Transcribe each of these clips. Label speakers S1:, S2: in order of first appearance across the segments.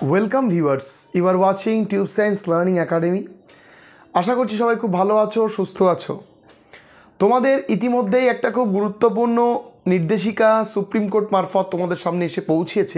S1: Welcome viewers, you are watching Tube Science Learning Academy. আশা করছি সবাই খুব ভালো আছো, সুস্থ আছো। তোমাদের ইতিমধ্যেই একটা খুব গুরুত্বপূর্ণ নির্দেশিকা সুপ্রিম কোর্ট মারফত তোমাদের সামনে এসে পৌঁছেছে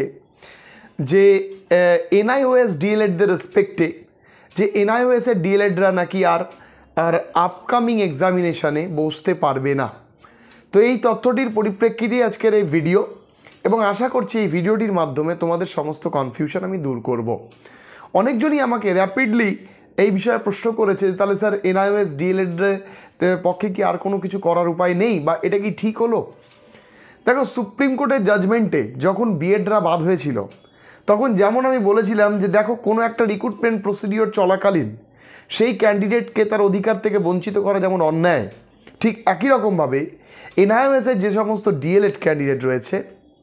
S1: যে এনআইওএস ডিএলএডদের রেসপেক্টে যে এনআইওএসের ডিএলএডরা নাকি আর আপকামিং এক্সামিনেশানে বসতে পারবে না। তো এই তথ্যটির পরিপ্রেক্ষিতে আজকের এই ভিডিও, এবং আশা করছি এই ভিডিওটির মাধ্যমে তোমাদের সমস্ত কনফিউশন আমি দূর করব। অনেকজনই আমাকে র্যাপিডলি এই বিষয়ে প্রশ্ন করেছে, তাহলে স্যার এনআইওএস ডিএলএডের পক্ষে কি আর কোনো কিছু করার উপায় নেই, বা এটা কি ঠিক হলো? দেখো, সুপ্রিম কোর্টের জাজমেন্টে যখন বিএডরা বাদ হয়েছিল তখন যেমন আমি বলেছিলাম যে দেখো, কোনো একটা রিক্রুটমেন্ট প্রসিডিওর চলাকালীন সেই ক্যান্ডিডেটকে তার অধিকার থেকে বঞ্চিত করা যেমন অন্যায়, ঠিক একই রকমভাবে এনআইওএসের যে সমস্ত ডিএলএড ক্যান্ডিডেট রয়েছে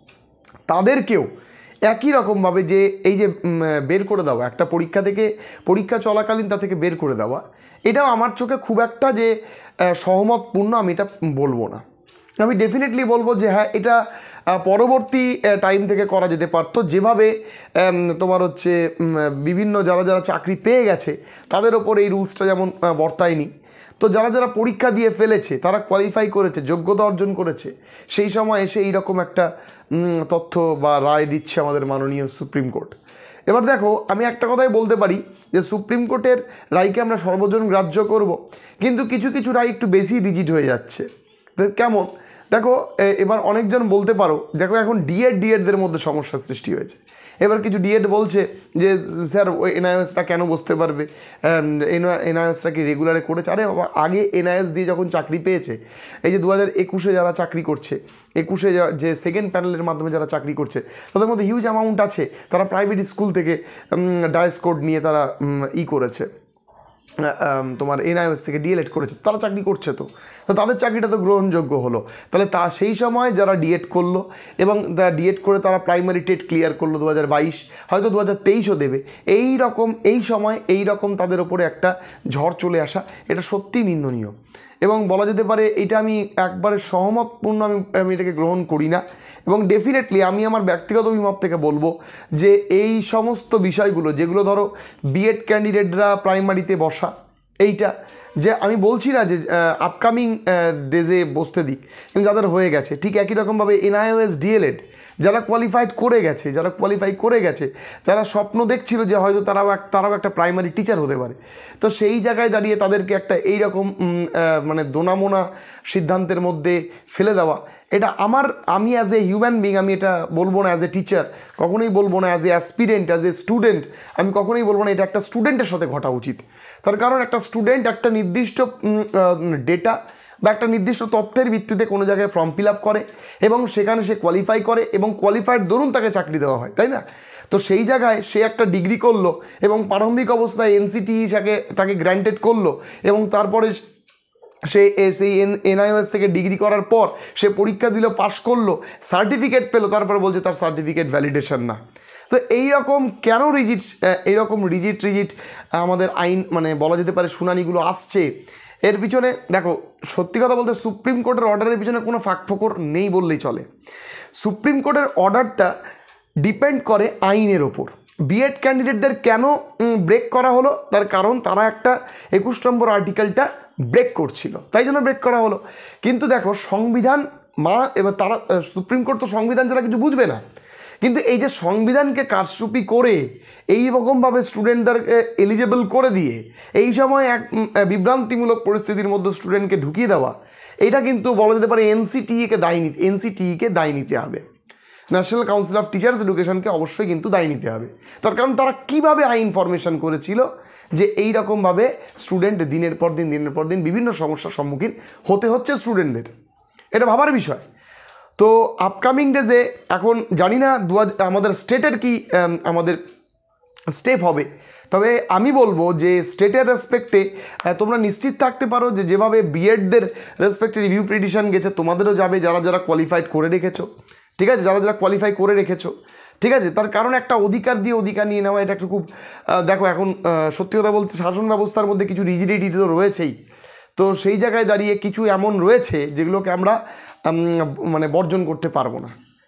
S1: তাদেরকেও একই রকমভাবে যে এই যে বের করে দেওয়া, একটা পরীক্ষা চলাকালীন তা থেকে বের করে দেওয়া, এটাও আমার চোখে খুব একটা যে সহমতপূর্ণ আমি এটা বলবো না। আমি ডেফিনেটলি বলবো যে হ্যাঁ, এটা পরবর্তী টাইম থেকে করা যেতে পারতো। যেভাবে তোমার হচ্ছে বিভিন্ন যারা চাকরি পেয়ে গেছে তাদের ওপর এই রুলসটা যেমন বর্তায়নি, তো যারা পরীক্ষা দিয়ে ফেলেছে, তারা কোয়ালিফাই করেছে, যোগ্যতা অর্জন করেছে, সেই সময় এসে এইরকম একটা তথ্য বা রায় দিচ্ছে আমাদের মাননীয় সুপ্রিম কোর্ট। এবার দেখো, আমি একটা কথাই বলতে পারি যে সুপ্রিম কোর্টের রায়কে আমরা সর্বজন গ্রাহ্য করব, কিন্তু কিছু কিছু রায় একটু বেশি রিজিড হয়ে যাচ্ছে। কেমন? দেখো, এবার অনেকজন বলতে পারো, দেখো এখন ডিএডদের মধ্যে সমস্যার সৃষ্টি হয়েছে। এবার কিছু ডিএড বলছে যে স্যার ওই এনআইওএসটা কেন বসতে পারবে, এনআইওএসটা কি রেগুলারে করেছে? আরে বাবা, আগে এনআইওএস দিয়ে যখন চাকরি পেয়েছে, এই যে 2021-এ যারা চাকরি করছে, 21-এ যে সেকেন্ড প্যানেলের মাধ্যমে যারা চাকরি করছে, তাদের মধ্যে হিউজ অ্যামাউন্ট আছে, তারা প্রাইভেট স্কুল থেকে ডায়াস কোড নিয়ে তারা করেছে, তোমার এনআইওএস থেকে ডিএলএড করেছে, তারা চাকরি করছে। তো তাদের চাকরিটা তো গ্রহণযোগ্য হলো। তাহলে সেই সময় যারা ডিএড করলো এবং ডিএড করে তারা প্রাইমারি টেট ক্লিয়ার করলো 2022, হয়তো 2023ও দেবে, এই সময় এই রকম তাদের ওপরে একটা ঝড় চলে আসা, এটা সত্যিই নিন্দনীয়। এবং বলা যেতে পারে এটা আমি একবারে সহমতপূর্ণ আমি এটাকে গ্রহণ করি না। এবং ডেফিনেটলি আমি আমার ব্যক্তিগত অভিমত থেকে বলবো যে এই সমস্ত বিষয়গুলো, যেগুলো ধরো বিএড ক্যান্ডিডেটরা প্রাইমারিতে বসা, এইটা যে আমি বলছি না যে আপকামিং ডেজে বসতে দিক, কিন্তু যাদের হয়ে গেছে, ঠিক একই রকমভাবে এনআইওএস ডিএলএড যারা কোয়ালিফাই করে গেছে, যারা স্বপ্ন দেখছিল যে হয়তো তারাও একটা প্রাইমারি টিচার হতে পারে, তো সেই জায়গায় দাঁড়িয়ে তাদেরকে একটা এইরকম মানে দোনামোনা সিদ্ধান্তের মধ্যে ফেলে দেওয়া, এটা আমি অ্যাজ এ হিউম্যান বিং আমি এটা বলবো না, অ্যাজ এ টিচার কখনোই বলবো না, as a aspirant, as a student আমি কখনোই বলবো না এটা একটা স্টুডেন্টের সাথে ঘটা উচিত। তার কারণ একটা স্টুডেন্ট একটা নির্দিষ্ট ডেটা বা একটা নির্দিষ্ট তথ্যের ভিত্তিতে কোনো জায়গায় ফর্ম ফিল আপ করে এবং সেখানে সে কোয়ালিফাই করে এবং কোয়ালিফাইড দরুন তাকে চাকরি দেওয়া হয়, তাই না? তো সেই জায়গায় সে একটা ডিগ্রি করলো এবং প্রারম্ভিক অবস্থায় এনসিটিই তাকে গ্র্যান্টেড করলো, এবং তারপরে সেই এনআইওএস থেকে ডিগ্রি করার পর সে পরীক্ষা দিল, পাশ করলো, সার্টিফিকেট পেলো, তারপর বলছে তার সার্টিফিকেট ভ্যালিডেশন না। তো এইরকম কেন রিজিট আমাদের আইন, মানে বলা যেতে পারে শুনানিগুলো আসছে, এর পিছনে দেখো, সত্যি কথা বলতে সুপ্রিম কোর্টের অর্ডারের পিছনে কোনো ফাঁকফোকর নেই বললেই চলে। সুপ্রিম কোর্টের অর্ডারটা ডিপেন্ড করে আইনের ওপর। বিএড ক্যান্ডিডেটদের কেন ব্রেক করা হলো, তার কারণ তারা একটা 21 নম্বর আর্টিকেলটা ব্রেক করছিল, তাই জন্য ব্রেক করা হলো। কিন্তু দেখো, সংবিধান এবার তারা সুপ্রিম কোর্ট তো সংবিধান ছাড়া কিছু বুঝবে না, কিন্তু এই যে সংবিধানকে কারচুপি করে এইরকমভাবে স্টুডেন্টদেরকে এলিজেবল করে দিয়ে এই সময় এক বিভ্রান্তিমূলক পরিস্থিতির মধ্যে স্টুডেন্টকে ঢুকিয়ে দেওয়া, এটা কিন্তু বলা যেতে পারে এনসিটিইকে দায় নিতে হবে। ন্যাশনাল কাউন্সিল অফ টিচার্স এডুকেশনকে অবশ্যই কিন্তু দায় নিতে হবে। তার কারণ তারা কীভাবে আইন ফরমেশন করেছিল যে এই রকমভাবে স্টুডেন্ট দিনের পর দিন বিভিন্ন সমস্যার সম্মুখীন হতে হচ্ছে স্টুডেন্টদের, এটা ভাবার বিষয়। তো আপকামিং ডেজে এখন জানি না আমাদের স্টেটের কি আমাদের স্টেপ হবে, তবে আমি বলবো যে স্টেটের রেসপেক্টে তোমরা নিশ্চিত থাকতে পারো যে যেভাবে বিএডদের রেসপেক্টে রিভিউ পিটিশন গেছে, তোমাদেরও যাবে যারা কোয়ালিফাইড করে রেখেছো, ঠিক আছে, যারা কোয়ালিফাই করে রেখেছো, ঠিক আছে। তার কারণ একটা অধিকার নিয়ে নেওয়া, এটা একটু খুব দেখো, এখন সত্যি কথা বলতে শাসন ব্যবস্থার মধ্যে কিছু রিজিডিটি তো রয়েছেই, তো সেই জায়গায় দাঁড়িয়ে কিছু এমন রয়েছে যেগুলোকে আমরা মানে বর্জন করতে পারবো না।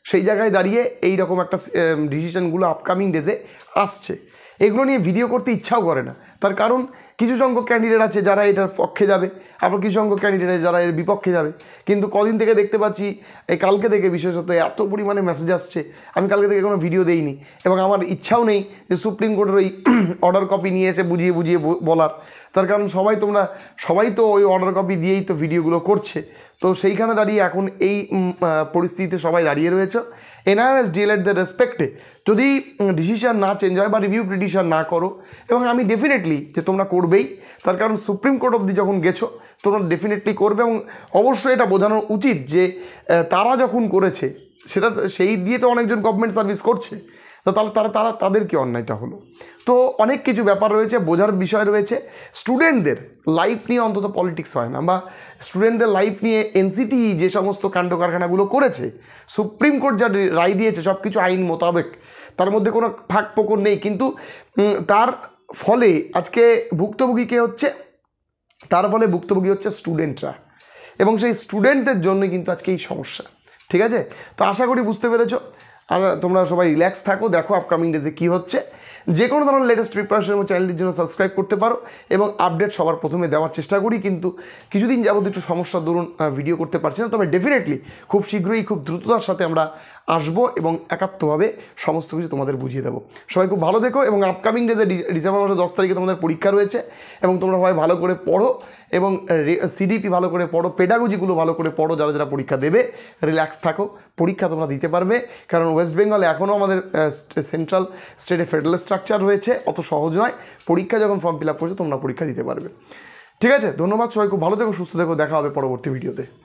S1: সেই জায়গায় দাঁড়িয়ে এই রকম একটা ডিসিশনগুলো আপকামিং ডেজে আসছে। এগুলো নিয়ে ভিডিও করতে ইচ্ছাও করে না, তার কারণ কিছু সংখ্যক ক্যান্ডিডেট আছে যারা এটার পক্ষে যাবে, আবার কিছু সংখ্যক ক্যান্ডিডেট আছে যারা এর বিপক্ষে যাবে। কিন্তু কদিন থেকে দেখতে পাচ্ছি, এই কালকে থেকে বিশেষত এত পরিমাণে মেসেজ আসছে, আমি কালকে থেকে কোনো ভিডিও দেইনি এবং আমার ইচ্ছাও নেই যে সুপ্রিম কোর্টের ওই অর্ডার কপি নিয়ে এসে বুঝিয়ে বুঝিয়ে বলার। তার কারণ সবাই তো ওই অর্ডার কপি দিয়েই তো ভিডিওগুলো করছে। তো সেইখানে দাঁড়িয়ে এখন এই পরিস্থিতিতে সবাই দাঁড়িয়ে রয়েছে। এনআইওএস ডিএলএডদের রেসপেক্টে যদি ডিসিশন না চেঞ্জ হয় বা রিভিউ পিটিশন না করো, এবং আমি ডেফিনেটলি যে তোমরা করবেই, তার কারণ সুপ্রিম কোর্ট অবধি যখন গেছো তোমরা ডেফিনেটলি করবে। এবং অবশ্যই এটা বোঝানো উচিত যে তারা যখন করেছে সেটা সেই দিয়ে তো অনেকজন গভর্নমেন্ট সার্ভিস করছে, তো তাহলে তাদের কি অন্যায়টা হলো। তো অনেক কিছু ব্যাপার রয়েছে, বোঝার বিষয় রয়েছে। স্টুডেন্টদের লাইফ নিয়ে অন্তত পলিটিক্স হয় না, বা স্টুডেন্টদের লাইফ নিয়ে এনসিটি যে সমস্ত কাণ্ড কারখানাগুলো করেছে, সুপ্রিম কোর্ট যা রায় দিয়েছে সব কিছু আইন মোতাবেক, তার মধ্যে কোনো ফাঁক ফোকর নেই। কিন্তু তার ফলে আজকে ভুক্তভোগী কে হচ্ছে? তার ফলে ভুক্তভোগী হচ্ছে স্টুডেন্টরা, এবং সেই স্টুডেন্টদের জন্যই কিন্তু আজকে এই সমস্যা। ঠিক আছে, তো আশা করি বুঝতে পেরেছো। আর তোমরা সবাই রিল্যাক্স থাকো, দেখো আপকামিং ডেজে কী হচ্ছে। যে কোনো ধরনের লেটেস্ট প্রিপারেশন এবং চ্যানেলটির জন্য সাবস্ক্রাইব করতে পারো, এবং আপডেট সবার প্রথমে দেওয়ার চেষ্টা করি। কিন্তু কিছুদিন যাবত একটু সমস্যার দরুন ভিডিও করতে পারছি না, তবে ডেফিনেটলি খুব শীঘ্রই খুব দ্রুততার সাথে আমরা আসবো এবং একাত্মভাবে সমস্ত কিছু তোমাদের বুঝিয়ে দেবো। সবাই খুব ভালো থেকো, এবং আপকামিং ডেজে ডিসেম্বর মাসের 10 তারিখে তোমাদের পরীক্ষা রয়েছে, এবং তোমরা সবাই ভালো করে পড়ো এবং সিডিপি ভালো করে পড়ো, পেডাগজিগুলো ভালো করে পড়ো। যারা যারা পরীক্ষা দেবে রিল্যাক্স থাকো, পরীক্ষা তোমরা দিতে পারবে। কারণ ওয়েস্ট বেঙ্গলে এখনও আমাদের সেন্ট্রাল স্টেটে ফেডারেল স্ট্রাকচার রয়েছে, অত সহজ নয়। পরীক্ষা যখন ফর্ম ফিল আপ করছো তোমরা পরীক্ষা দিতে পারবে। ঠিক আছে, ধন্যবাদ, সবাই খুব ভালো থেকো, সুস্থ থেকো, দেখা হবে পরবর্তী ভিডিওতে।